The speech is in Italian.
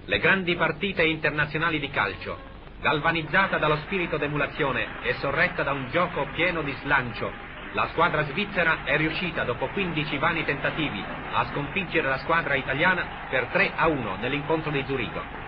Le grandi partite internazionali di calcio, galvanizzata dallo spirito d'emulazione e sorretta da un gioco pieno di slancio, la squadra svizzera è riuscita, dopo 15 vani tentativi, a sconfiggere la squadra italiana per 3-1 nell'incontro di Zurigo.